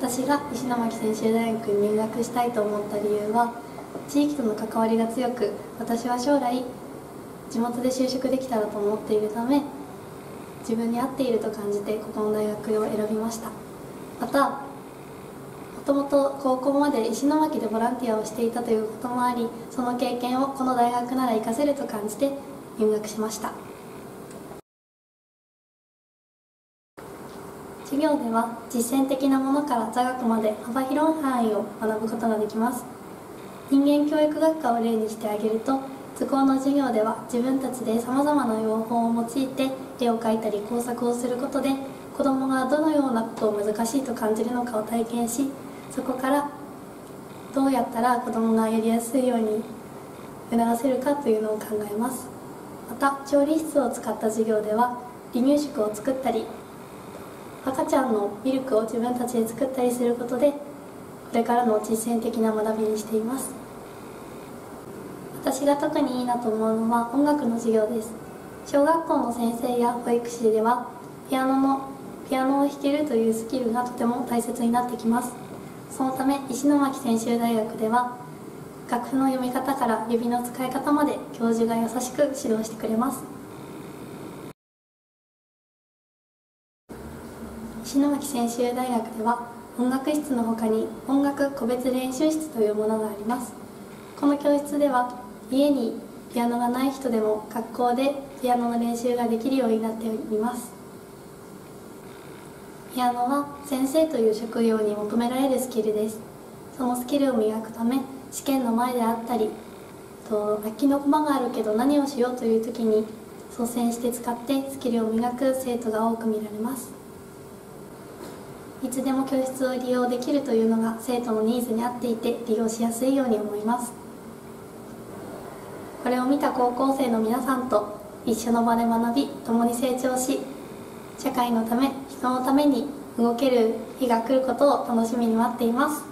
私が石巻専修大学に入学したいと思った理由は、地域との関わりが強く、私は将来地元で就職できたらと思っているため、自分に合っていると感じてここの大学を選びました。また、もともと高校まで石巻でボランティアをしていたということもあり、その経験をこの大学なら活かせると感じて入学しました。授業では実践的なものから座学まで幅広い範囲を学ぶことができます。人間教育学科を例にしてあげると、図工の授業では自分たちでさまざまな用法を用いて絵を描いたり工作をすることで、子どもがどのようなことを難しいと感じるのかを体験し、そこからどうやったら子どもがやりやすいように促せるかというのを考えます。また、調理室を使った授業では離乳食を作ったり、赤ちゃんのミルクを自分たちで作ったりすることで、これからの実践的な学びにしています。私が特にいいなと思うのは音楽の授業です。小学校の先生や保育士ではピアノを弾けるというスキルがとても大切になってきます。そのため石巻専修大学では楽譜の読み方から指の使い方まで教授が優しく指導してくれます。石巻専修大学では音楽室の他に音楽個別練習室というものがあります。この教室では家にピアノがない人でも学校でピアノの練習ができるようになっております。ピアノは先生という職業に求められるスキルです。そのスキルを磨くため、試験の前であったり、楽器の駒があるけど何をしようという時に率先して使ってスキルを磨く生徒が多く見られます。いつでも教室を利用できるというのが生徒のニーズに合っていて利用しやすいように思います。これを見た高校生の皆さんと一緒の場で学び、共に成長し、社会のため、人のために動ける日が来ることを楽しみに待っています。